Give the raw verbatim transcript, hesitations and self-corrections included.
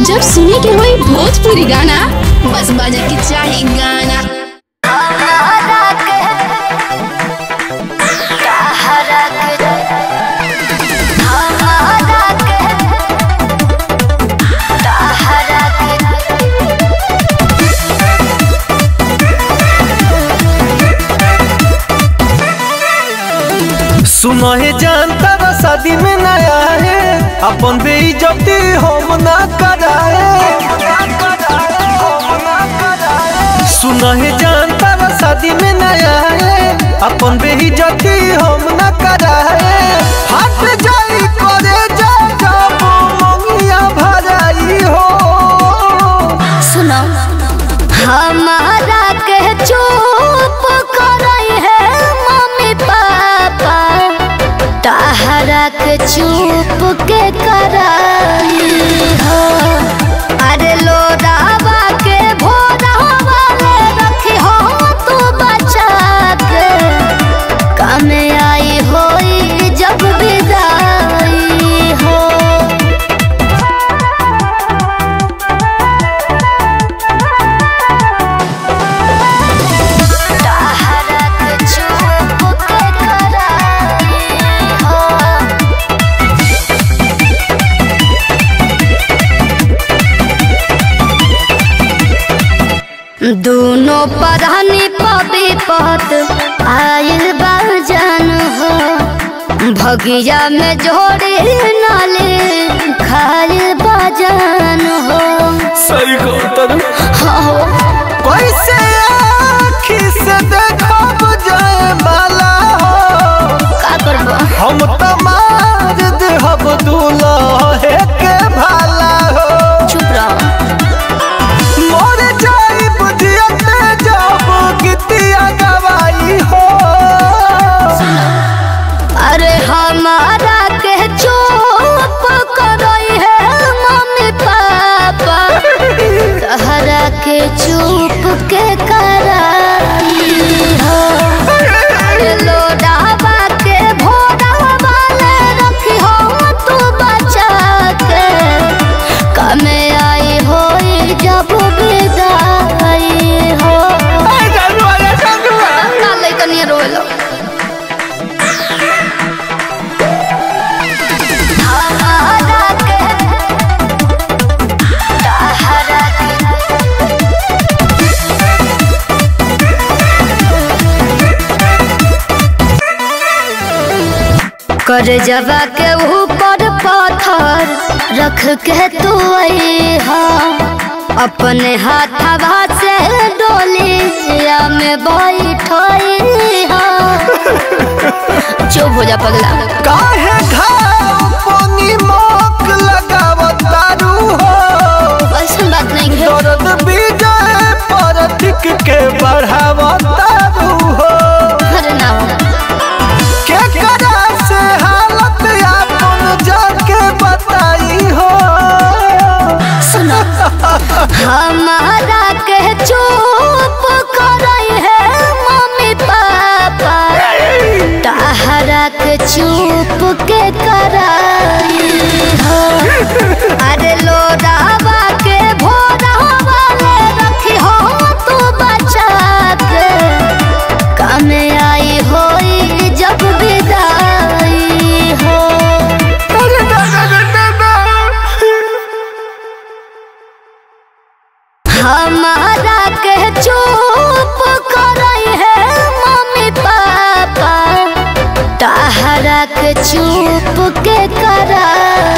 जब सुने के होई भोजपुरी गाना बस बजे के चाही गाना। सुनो है जानता बा शादी में नया है अपन बेइज्जती हम ना कराए। सुनो है जानता बा शादी में नया है अपन बेइज्जती हम ना कराए। हट जाई करे जा जब ममिया भराई हो। सुनो हमारा के चुप करई है मम्मी पापा ताहरा के चुप के कराई हो। अरे लोडावा के भोरावा ले रखी हो तू बचा के काम आई होई जब विदाई हो। दोनों परानी पबी पत आयल बाजन हो। भगिया में जोड़े नाले खाए बाजन हो। सही कहता हो कैसे आँखी से देखब जाए माला हो। का करबो हम तो मार देहब दूल्हे के भाला हो। चुप रहो मोर जाई बुझियते जब गीतिया गवाई हो। अरे हमारा के चुप करई है मम्मी पापा तहरा के चुप के कराई हो। अरे लोडावा के भोरावा ले रखी हो तू बचा के काम आई होई जब विदाई हो। का लइकनी रोलो कर जवा के ऊपर पत्थर रख के तू हा अपने हाथवा से डोलिया में बैठई हा। चुप हो जा पगला काहे घाव पानी मोक लगावत तारू हो। ऐसा बात नहीं है दर्द बीजे पर टिक के बढ़ावत तारू हो। अरे ना के करा से हालत अपन जाके बताई हो। सुनो हमारा के चुप करई है मम्मी पापा ताहरा के चुप के कराई हो। अरे लोडावा के भोरावा ले रखी हो तू बचा के काम आई होई जब विदाई हो। हमारा के चुप करई है मम्मी पापा ताहरा के चुप के कराई